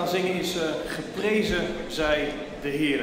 gaan zingen is Geprezen zij de Heere.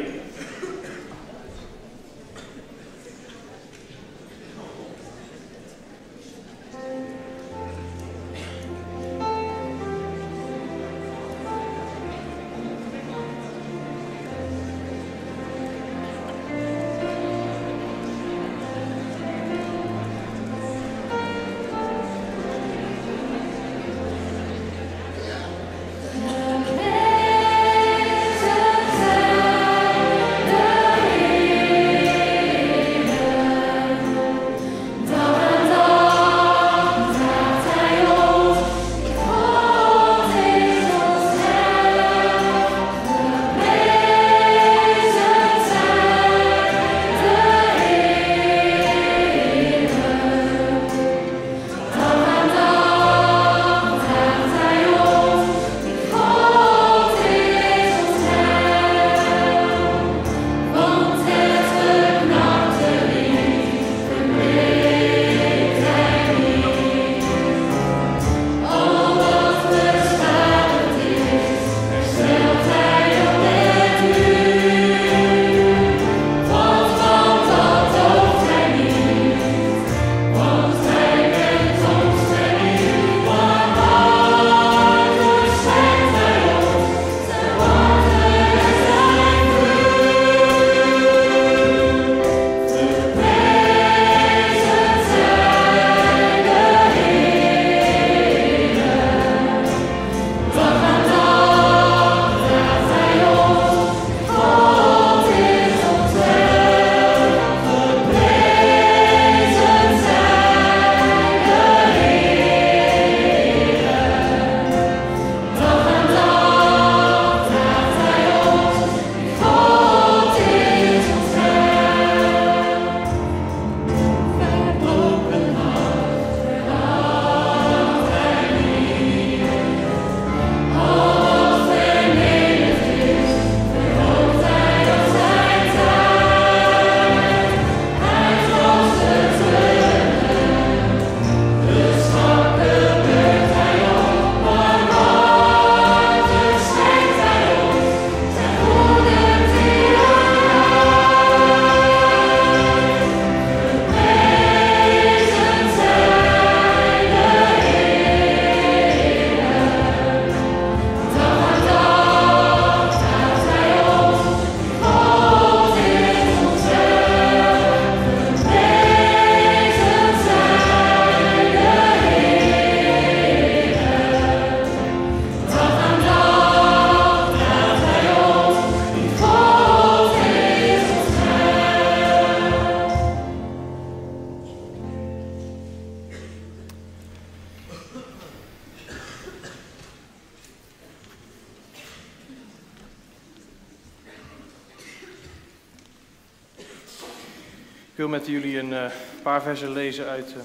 Ik wil met jullie een paar versen lezen uit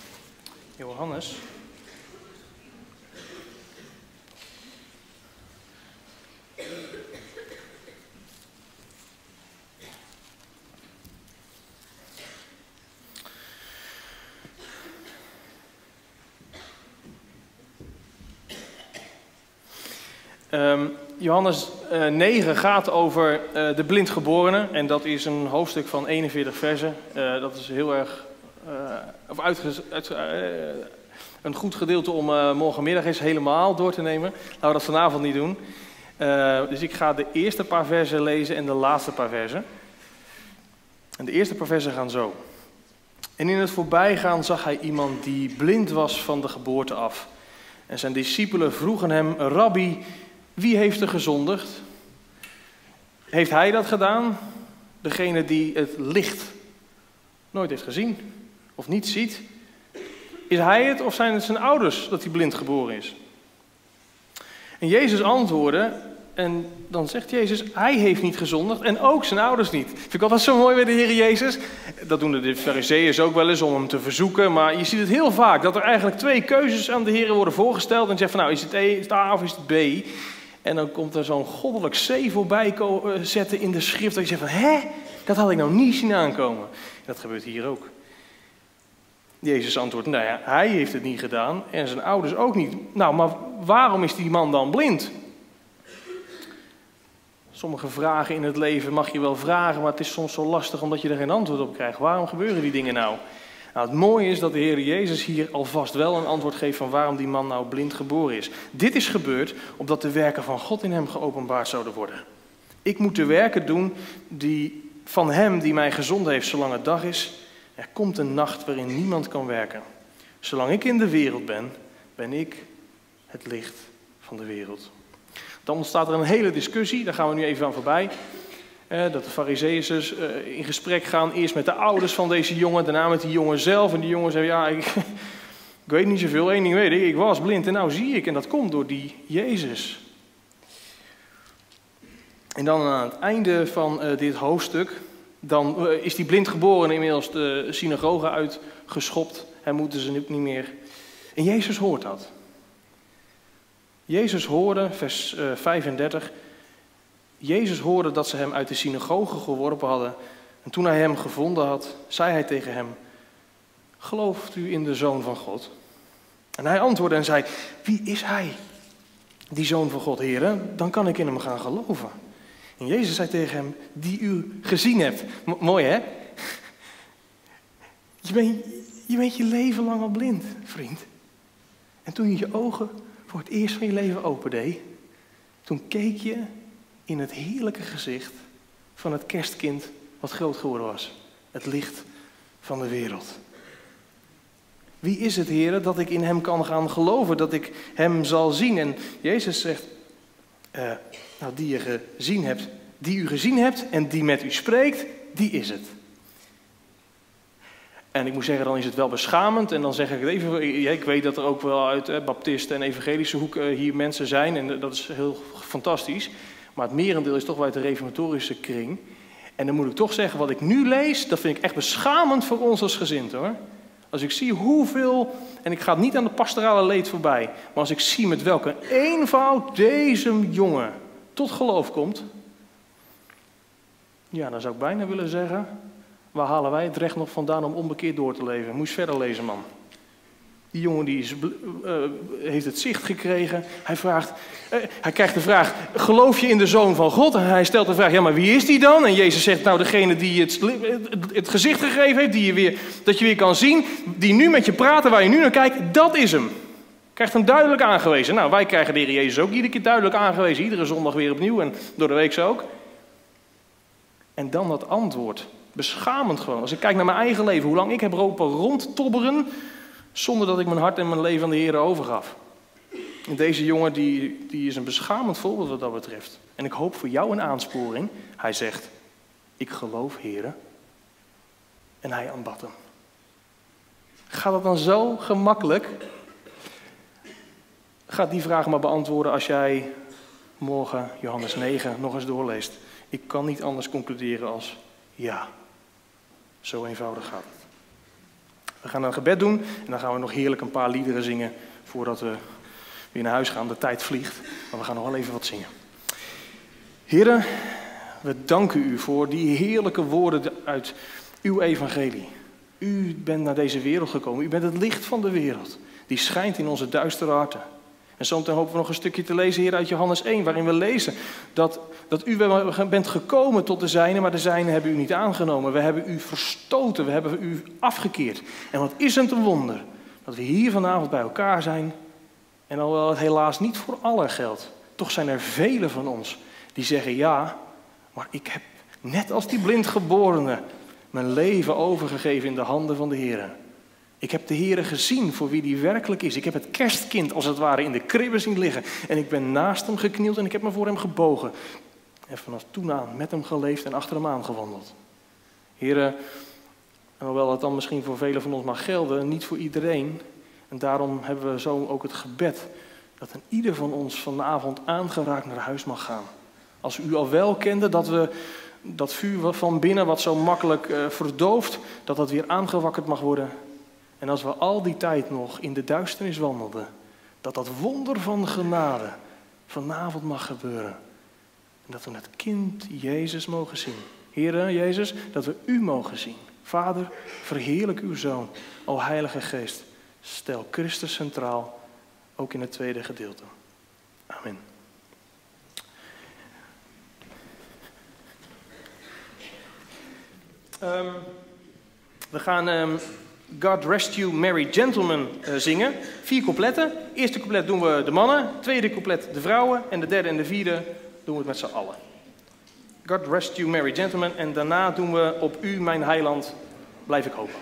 Johannes. Johannes 9 gaat over de blindgeborene en dat is een hoofdstuk van 41 versen. Dat is heel erg een goed gedeelte om morgenmiddag eens helemaal door te nemen. Laten we dat vanavond niet doen. Dus ik ga de eerste paar versen lezen en de laatste paar versen. En de eerste paar versen gaan zo. En in het voorbijgaan zag hij iemand die blind was van de geboorte af. En zijn discipelen vroegen hem: Rabbi, wie heeft er gezondigd? Heeft hij dat gedaan? Degene die het licht nooit heeft gezien of niet ziet? Is hij het of zijn het zijn ouders dat hij blind geboren is? En Jezus antwoordde, en dan zegt Jezus, hij heeft niet gezondigd en ook zijn ouders niet. Vind ik altijd zo mooi bij de Heer Jezus. Dat doen de Farizeeërs ook wel eens om hem te verzoeken. Maar je ziet het heel vaak, dat er eigenlijk twee keuzes aan de Heer worden voorgesteld. En je zegt van nou, is het A of is het B? En dan komt er zo'n goddelijk C voorbij zetten in de schrift. Dat je zegt van, hè? Dat had ik nou niet zien aankomen. Dat gebeurt hier ook. Jezus antwoordt, nou ja, hij heeft het niet gedaan en zijn ouders ook niet. Nou, maar waarom is die man dan blind? Sommige vragen in het leven mag je wel vragen, maar het is soms zo lastig omdat je er geen antwoord op krijgt. Waarom gebeuren die dingen nou? Nou, het mooie is dat de Heer Jezus hier alvast wel een antwoord geeft van waarom die man nou blind geboren is. Dit is gebeurd opdat de werken van God in hem geopenbaard zouden worden. Ik moet de werken doen van hem die mij gezonden heeft zolang het dag is. Er komt een nacht waarin niemand kan werken. Zolang ik in de wereld ben, ben ik het licht van de wereld. Dan ontstaat er een hele discussie, daar gaan we nu even aan voorbij. Dat de Farizeeën in gesprek gaan, eerst met de ouders van deze jongen, daarna met die jongen zelf. En die jongen zei, ja, ik weet niet zoveel, één ding weet ik was blind en nou zie ik. En dat komt door die Jezus. En dan aan het einde van dit hoofdstuk, dan is die blind geboren en inmiddels de synagoge uitgeschopt. En moeten ze niet meer. En Jezus hoort dat. Jezus hoorde, vers 35, Jezus hoorde dat ze hem uit de synagoge geworpen hadden. En toen hij hem gevonden had, zei hij tegen hem, gelooft u in de Zoon van God? En hij antwoordde en zei, wie is hij, die Zoon van God, heren? Dan kan ik in hem gaan geloven. En Jezus zei tegen hem, die u gezien hebt. Mooi hè? Je bent je leven lang al blind, vriend. En toen je je ogen voor het eerst van je leven opendeed, toen keek je in het heerlijke gezicht van het kerstkind wat groot geworden was. Het licht van de wereld. Wie is het, Heere, dat ik in hem kan gaan geloven, dat ik hem zal zien? En Jezus zegt, die u gezien hebt en die met u spreekt, die is het. En ik moet zeggen, dan is het wel beschamend. En dan zeg ik het even, ik weet dat er ook wel uit baptisten en evangelische hoek hier mensen zijn. En dat is heel fantastisch. Maar het merendeel is toch wel uit de reformatorische kring. En dan moet ik toch zeggen, wat ik nu lees, dat vind ik echt beschamend voor ons als gezin, hoor. Als ik zie hoeveel, en ik ga niet aan de pastorale leed voorbij, maar als ik zie met welke eenvoud deze jongen tot geloof komt, ja, dan zou ik bijna willen zeggen, waar halen wij het recht nog vandaan om onbekeerd door te leven? Moet je verder lezen, man. Die jongen heeft het zicht gekregen. Hij krijgt de vraag, geloof je in de Zoon van God? En hij stelt de vraag, ja, maar wie is die dan? En Jezus zegt, nou, degene die het gezicht gegeven heeft, dat je weer kan zien, die nu met je praat, waar je nu naar kijkt, dat is hem. Krijgt hem duidelijk aangewezen. Nou, wij krijgen de Heer Jezus ook iedere keer duidelijk aangewezen. Iedere zondag weer opnieuw en door de week ook. En dan dat antwoord. Beschamend gewoon. Als ik kijk naar mijn eigen leven, hoe lang ik heb rondtobberen zonder dat ik mijn hart en mijn leven aan de Heer overgaf. En deze jongen die is een beschamend voorbeeld wat dat betreft. En ik hoop voor jou een aansporing. Hij zegt, ik geloof, Heere. En hij aanbad hem. Gaat het dan zo gemakkelijk? Ga die vraag maar beantwoorden als jij morgen Johannes 9 nog eens doorleest. Ik kan niet anders concluderen als ja. Zo eenvoudig gaat het. We gaan een gebed doen en dan gaan we nog heerlijk een paar liederen zingen voordat we weer naar huis gaan. De tijd vliegt, maar we gaan nog wel even wat zingen. Heren, we danken u voor die heerlijke woorden uit uw evangelie. U bent naar deze wereld gekomen. U bent het licht van de wereld. Die schijnt in onze duistere harten. En zometeen hopen we nog een stukje te lezen hier uit Johannes 1, waarin we lezen dat u bent gekomen tot de zijnen, maar de zijnen hebben u niet aangenomen. We hebben u verstoten, we hebben u afgekeerd. En wat is het een wonder dat we hier vanavond bij elkaar zijn. En alhoewel het helaas niet voor allen geldt, toch zijn er velen van ons die zeggen ja, maar ik heb net als die blindgeborene mijn leven overgegeven in de handen van de Heer. Ik heb de Heer gezien voor wie die werkelijk is. Ik heb het kerstkind als het ware in de kribbe zien liggen. En ik ben naast hem geknield en ik heb me voor hem gebogen. En vanaf toen aan met hem geleefd en achter hem aangewandeld. Heer, hoewel het dan misschien voor velen van ons mag gelden, niet voor iedereen. En daarom hebben we zo ook het gebed dat een ieder van ons vanavond aangeraakt naar huis mag gaan. Als u al wel kende dat vuur van binnen wat zo makkelijk verdooft, dat dat weer aangewakkerd mag worden. En als we al die tijd nog in de duisternis wandelden, dat dat wonder van genade vanavond mag gebeuren. En dat we het kind Jezus mogen zien. Heere Jezus, dat we u mogen zien. Vader, verheerlijk uw Zoon. O Heilige Geest, stel Christus centraal, ook in het tweede gedeelte. Amen. We gaan God Rest You Merry Gentlemen zingen. 4 coupletten. Eerste couplet doen we de mannen, tweede couplet de vrouwen en de derde en de vierde doen we het met z'n allen. God Rest You Merry Gentlemen en daarna doen we op U mijn heiland blijf ik hopen.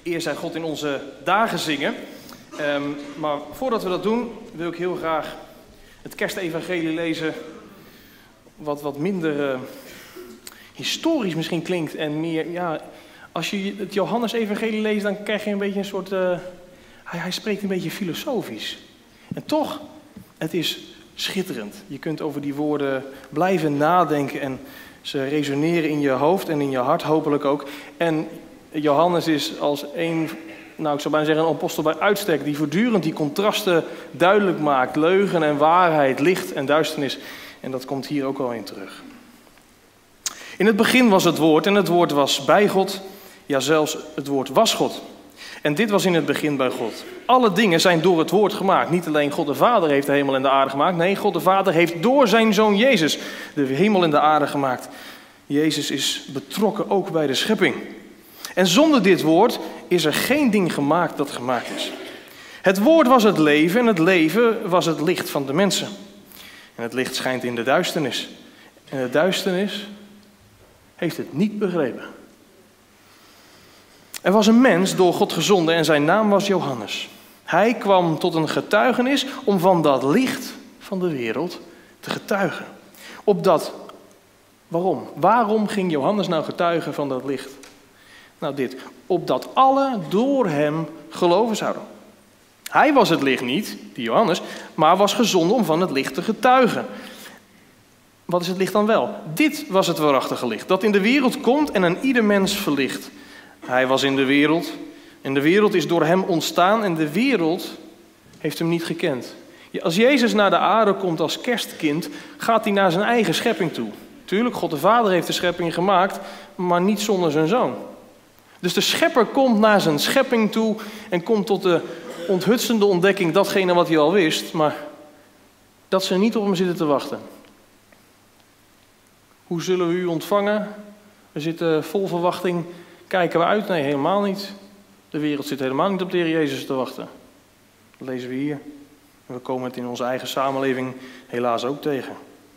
Eer zij God in onze dagen zingen. Maar voordat we dat doen, wil ik heel graag het kerstevangelie lezen. Wat minder historisch misschien klinkt en meer, ja, als je het Johannes-evangelie leest, dan krijg je een beetje een soort, hij spreekt een beetje filosofisch. En toch, het is schitterend. Je kunt over die woorden blijven nadenken en ze resoneren in je hoofd en in je hart hopelijk ook. En Johannes is als een, nou ik zou bijna zeggen een apostel bij uitstek, die voortdurend die contrasten duidelijk maakt. Leugen en waarheid, licht en duisternis. En dat komt hier ook wel in terug. In het begin was het woord en het woord was bij God. Ja, zelfs het woord was God. En dit was in het begin bij God. Alle dingen zijn door het woord gemaakt. Niet alleen God de Vader heeft de hemel en de aarde gemaakt. Nee, God de Vader heeft door zijn Zoon Jezus de hemel en de aarde gemaakt. Jezus is betrokken ook bij de schepping. En zonder dit woord is er geen ding gemaakt dat gemaakt is. Het woord was het leven en het leven was het licht van de mensen. En het licht schijnt in de duisternis. En de duisternis heeft het niet begrepen. Er was een mens door God gezonden en zijn naam was Johannes. Hij kwam tot een getuigenis om van dat licht van de wereld te getuigen. Waarom? Waarom ging Johannes nou getuigen van dat licht? Nou dit, opdat alle door hem geloven zouden. Hij was het licht niet, die Johannes, maar was gezonden om van het licht te getuigen. Wat is het licht dan wel? Dit was het waarachtige licht, dat in de wereld komt en aan ieder mens verlicht. Hij was in de wereld en de wereld is door hem ontstaan en de wereld heeft hem niet gekend. Als Jezus naar de aarde komt als kerstkind, gaat hij naar zijn eigen schepping toe. Tuurlijk, God de Vader heeft de schepping gemaakt, maar niet zonder zijn Zoon. Dus de schepper komt naar zijn schepping toe en komt tot de onthutsende ontdekking, datgene wat hij al wist, maar dat ze niet op hem zitten te wachten. Hoe zullen we u ontvangen? We zitten vol verwachting. Kijken we uit? Nee, helemaal niet. De wereld zit helemaal niet op de Heer Jezus te wachten. Dat lezen we hier. En we komen het in onze eigen samenleving helaas ook tegen.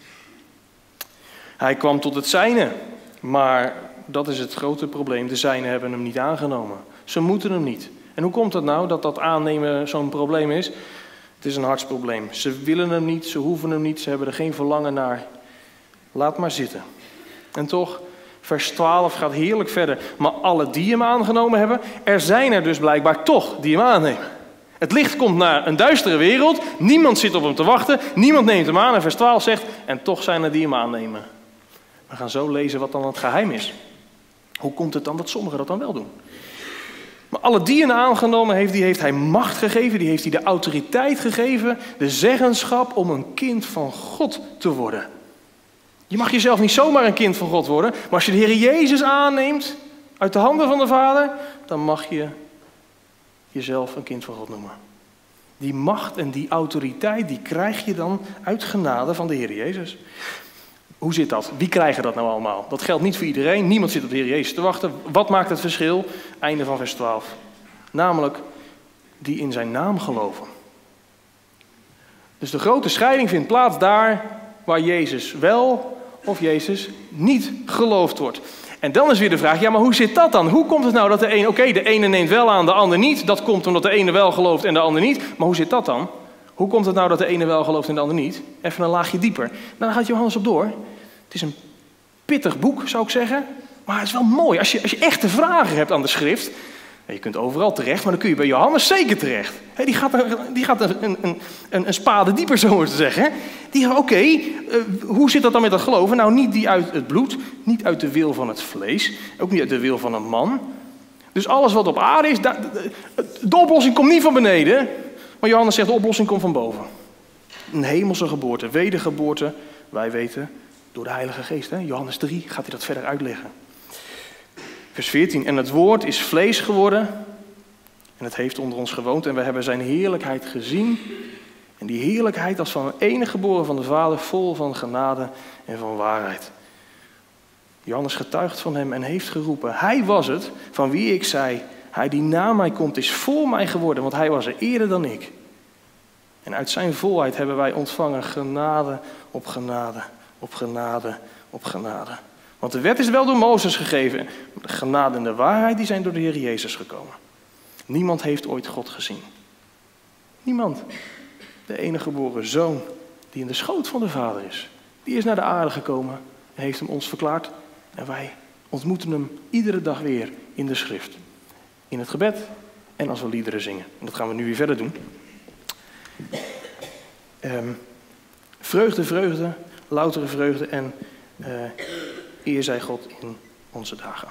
Hij kwam tot het zijne, maar dat is het grote probleem. De zijnen hebben hem niet aangenomen. Ze moeten hem niet. En hoe komt het nou dat dat aannemen zo'n probleem is? Het is een hartsprobleem. Ze willen hem niet, ze hoeven hem niet, ze hebben er geen verlangen naar. Laat maar zitten. En toch, vers 12 gaat heerlijk verder. Maar alle die hem aangenomen hebben, er zijn er dus blijkbaar toch die hem aannemen. Het licht komt naar een duistere wereld, niemand zit op hem te wachten, niemand neemt hem aan. En vers 12 zegt, en toch zijn er die hem aannemen. We gaan zo lezen wat dan het geheim is. Hoe komt het dan dat sommigen dat dan wel doen? Maar alle die hem aangenomen heeft, die heeft hij macht gegeven, die heeft hij de autoriteit gegeven, de zeggenschap om een kind van God te worden. Je mag jezelf niet zomaar een kind van God worden, maar als je de Heer Jezus aanneemt uit de handen van de Vader, dan mag je jezelf een kind van God noemen. Die macht en die autoriteit, die krijg je dan uit genade van de Heer Jezus. Hoe zit dat? Wie krijgen dat nou allemaal? Dat geldt niet voor iedereen. Niemand zit op de Heer Jezus te wachten. Wat maakt het verschil? Einde van vers 12. Namelijk die in zijn naam geloven. Dus de grote scheiding vindt plaats daar waar Jezus wel of Jezus niet geloofd wordt. En dan is weer de vraag, ja, maar hoe zit dat dan? Hoe komt het nou dat de ene neemt wel aan, de ander niet. Dat komt omdat de ene wel gelooft en de ander niet. Maar hoe zit dat dan? Hoe komt het nou dat de ene wel gelooft en de ander niet? Even een laagje dieper. Nou, dan gaat Johannes op door. Het is een pittig boek, zou ik zeggen. Maar het is wel mooi. Als je echte vragen hebt aan de schrift. Je kunt overal terecht, maar dan kun je bij Johannes zeker terecht. Die gaat een spade dieper, zo maar te zeggen. Die gaat, hoe zit dat dan met dat geloven? Nou, niet die uit het bloed, niet uit de wil van het vlees. Ook niet uit de wil van een man. Dus alles wat op aarde is, de oplossing komt niet van beneden. Maar Johannes zegt, de oplossing komt van boven. Een hemelse geboorte, wedergeboorte. Wij weten, door de Heilige Geest. Hè? Johannes 3 gaat hij dat verder uitleggen. Vers 14. En het woord is vlees geworden. En het heeft onder ons gewoond. En we hebben zijn heerlijkheid gezien. En die heerlijkheid als van een enige geboren van de Vader. Vol van genade en van waarheid. Johannes getuigt van hem en heeft geroepen. Hij was het van wie ik zei. Hij die na mij komt is voor mij geworden. Want hij was er eerder dan ik. En uit zijn volheid hebben wij ontvangen genade op genade. Op genade op genade. Want de wet is wel door Mozes gegeven. De genade en de waarheid die zijn door de Heer Jezus gekomen. Niemand heeft ooit God gezien. Niemand. De enige geboren Zoon die in de schoot van de Vader is. Die is naar de aarde gekomen en heeft hem ons verklaard. En wij ontmoeten hem iedere dag weer in de schrift. In het gebed en als we liederen zingen. En dat gaan we nu weer verder doen. Vreugde, vreugde, loutere vreugde en eer zij God in onze dagen.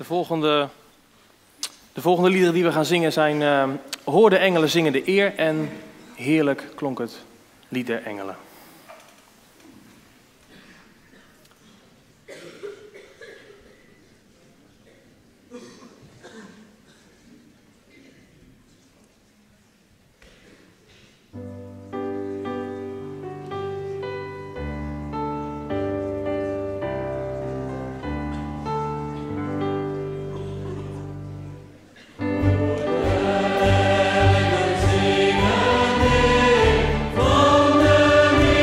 De volgende liederen die we gaan zingen zijn Hoor de engelen zingen de eer en Heerlijk klonk het lied der engelen. Van de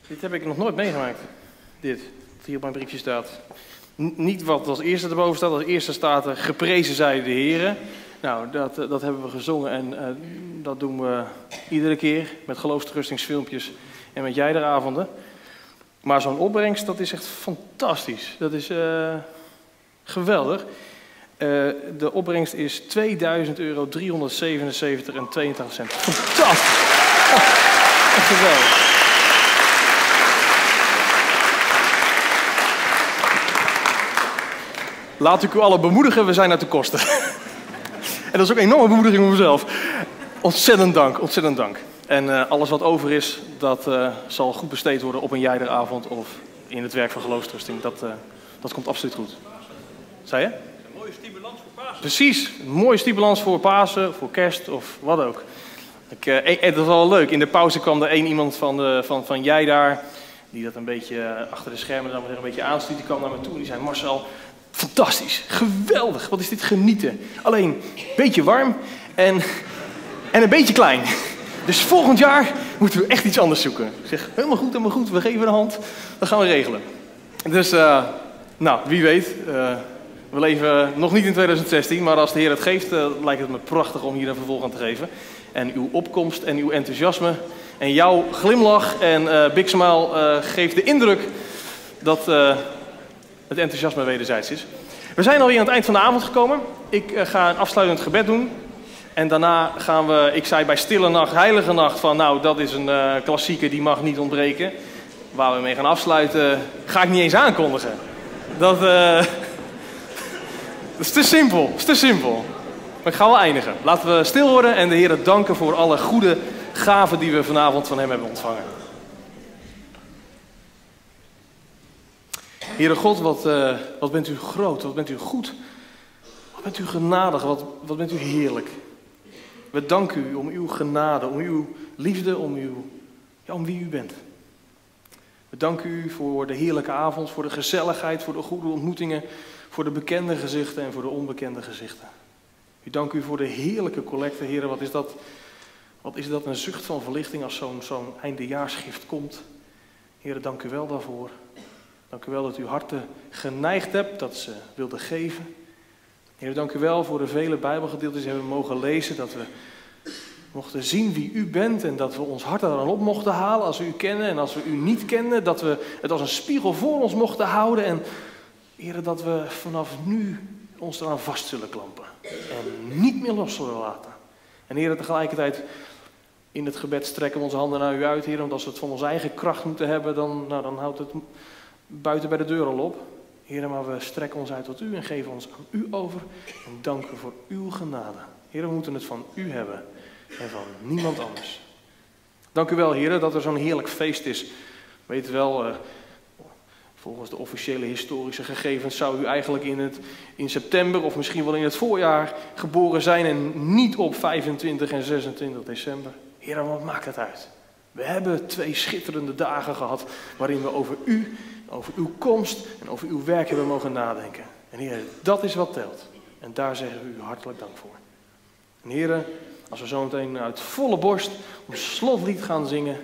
Dit heb ik nog nooit meegemaakt. Dit, wat hier op mijn briefje staat. Niet wat als eerste erboven staat. Als eerste staat er, geprezen zij de Heere. Nou, dat hebben we gezongen en dat doen we iedere keer met geloofstrustingsfilmpjes en met jijderavonden. Maar zo'n opbrengst, dat is echt fantastisch. Dat is geweldig. De opbrengst is €2000, 377 en 82 cent. Fantastisch! Echt geweldig. Laat ik u allen bemoedigen, we zijn uit de kosten. En dat is ook een enorme bemoediging voor mezelf. Ontzettend dank, ontzettend dank. En alles wat over is, dat zal goed besteed worden op een jijderavond of in het werk van geloofstrusting. Dat komt absoluut goed. Zei je? Een mooie stimulans voor Pasen. Precies, een mooie stimulans voor Pasen, voor kerst of wat ook. Dat was wel leuk. In de pauze kwam er iemand van jij daar, die dat een beetje achter de schermen dan weer een beetje aanstuurt. Die kwam naar me toe en die zei: Marcel, fantastisch, geweldig, wat is dit genieten. Alleen een beetje warm en een beetje klein. Dus volgend jaar moeten we echt iets anders zoeken. Ik zeg, helemaal goed, we geven een hand, dat gaan we regelen. Dus, nou, wie weet, we leven nog niet in 2016, maar als de Heer het geeft, lijkt het me prachtig om hier een vervolg aan te geven. En uw opkomst en uw enthousiasme en jouw glimlach en big smile geeft de indruk dat het enthousiasme wederzijds is. We zijn alweer aan het eind van de avond gekomen. Ik ga een afsluitend gebed doen. En daarna gaan we, ik zei bij Stille Nacht, Heilige Nacht, van nou, dat is een klassieker, die mag niet ontbreken. Waar we mee gaan afsluiten, ga ik niet eens aankondigen. Dat is te simpel, is te simpel. Maar ik ga wel eindigen. Laten we stil worden en de Heer danken voor alle goede gaven die we vanavond van hem hebben ontvangen. Heere God, wat bent u groot, wat bent u goed, wat bent u genadig, wat bent u heerlijk. We danken u om uw genade, om uw liefde, om wie u bent. We danken u voor de heerlijke avond, voor de gezelligheid, voor de goede ontmoetingen, voor de bekende gezichten en voor de onbekende gezichten. U dank u voor de heerlijke collecte, Heere. Wat is dat een zucht van verlichting als zo'n eindejaarsgift komt. Heere, dank u wel daarvoor. Dank u wel dat u harten geneigd hebt, dat ze wilden geven. Heer, dank u wel voor de vele Bijbelgedeeltes die we mogen lezen. Dat we mochten zien wie u bent en dat we ons hart eraan op mochten halen als we u kennen. En als we u niet kennen, dat we het als een spiegel voor ons mochten houden. En Heer, dat we vanaf nu ons eraan vast zullen klampen. En niet meer los zullen laten. En Heer, tegelijkertijd in het gebed strekken we onze handen naar u uit, Heer. Want als we het van onze eigen kracht moeten hebben, dan houdt het buiten bij de deur al op. Heer, maar we strekken ons uit tot u en geven ons aan u over. En danken voor uw genade. Heer, we moeten het van u hebben en van niemand anders. Dank u wel, Heer, dat er zo'n heerlijk feest is. Weet wel, volgens de officiële historische gegevens zou u eigenlijk in september of misschien wel in het voorjaar geboren zijn en niet op 25 en 26 december. Heer, wat maakt het uit? We hebben 2 schitterende dagen gehad waarin we over u, over uw komst en over uw werk hebben mogen nadenken. En Heer, dat is wat telt. En daar zeggen we u hartelijk dank voor. En Heer, als we zo meteen uit volle borst ons slotlied gaan zingen.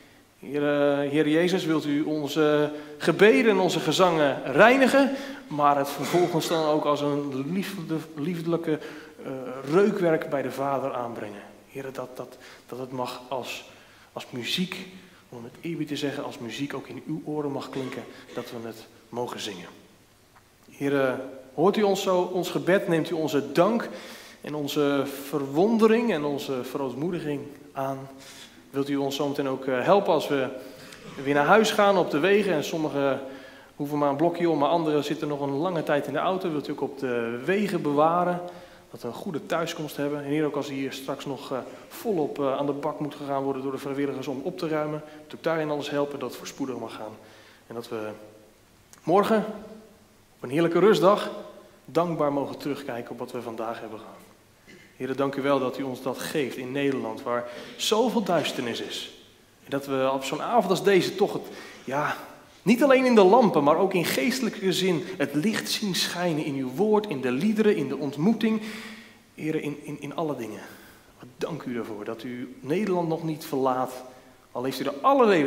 Heer Jezus, wilt u onze gebeden en onze gezangen reinigen, maar het vervolgens dan ook als een liefdelijke reukwerk bij de Vader aanbrengen. Heer, dat het mag als muziek, om het eerbied te zeggen, als muziek ook in uw oren mag klinken, dat we het mogen zingen. Heer, hoort u ons zo, ons gebed, neemt u onze dank en onze verwondering en onze verootmoediging aan. Wilt u ons zometeen ook helpen als we weer naar huis gaan op de wegen. En sommigen hoeven maar een blokje om, maar anderen zitten nog een lange tijd in de auto. Wilt u ook op de wegen bewaren, dat we een goede thuiskomst hebben. En Heer, ook als hier straks nog volop aan de bak moet gegaan worden door de vrijwilligers om op te ruimen. Dat u daarin alles helpen, dat het voorspoedig mag gaan. En dat we morgen, op een heerlijke rustdag, dankbaar mogen terugkijken op wat we vandaag hebben gehad. Heer, dank u wel dat u ons dat geeft in Nederland, waar zoveel duisternis is. En dat we op zo'n avond als deze toch het, niet alleen in de lampen, maar ook in geestelijke zin het licht zien schijnen in uw woord, in de liederen, in de ontmoeting. Heer, in alle dingen. Maar dank u daarvoor dat u Nederland nog niet verlaat, al heeft u er alle reden toe.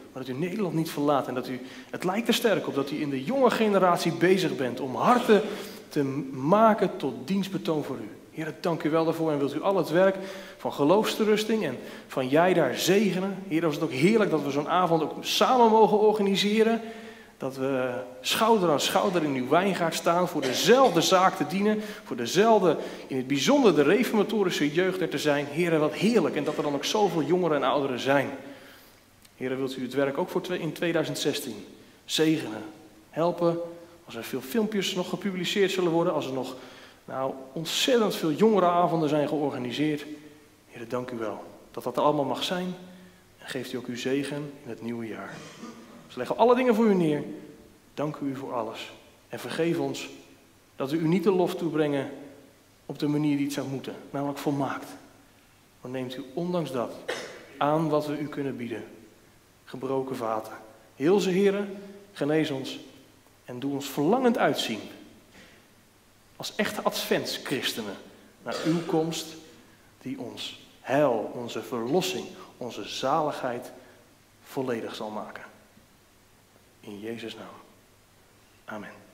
Maar dat u Nederland niet verlaat en dat u, het lijkt er sterk op, dat u in de jonge generatie bezig bent om harten te maken tot dienstbetoon voor u. Heer, dank u wel daarvoor en wilt u al het werk van geloofsterusting en van jij daar zegenen. Heer, was het ook heerlijk dat we zo'n avond ook samen mogen organiseren. Dat we schouder aan schouder in uw wijngaard staan voor dezelfde zaak te dienen. Voor dezelfde, in het bijzonder de reformatorische jeugd er te zijn. Heer, wat heerlijk. En dat er dan ook zoveel jongeren en ouderen zijn. Heer, wilt u het werk ook in 2016 zegenen. Helpen als er veel filmpjes nog gepubliceerd zullen worden. Als er nog ontzettend veel jongerenavonden zijn georganiseerd. Heer, dank u wel dat dat er allemaal mag zijn. En geeft u ook uw zegen in het nieuwe jaar. Dus leggen alle dingen voor u neer. Dank u voor alles. En vergeef ons dat we u niet de lof toebrengen op de manier die het zou moeten. Namelijk volmaakt. Maar neemt u ondanks dat aan wat we u kunnen bieden. Gebroken vaten. Heel ze Heren, genees ons. En doe ons verlangend uitzien. Als echte adventschristenen. Naar uw komst die ons heil, onze verlossing, onze zaligheid volledig zal maken. In Jezus' naam. Amen.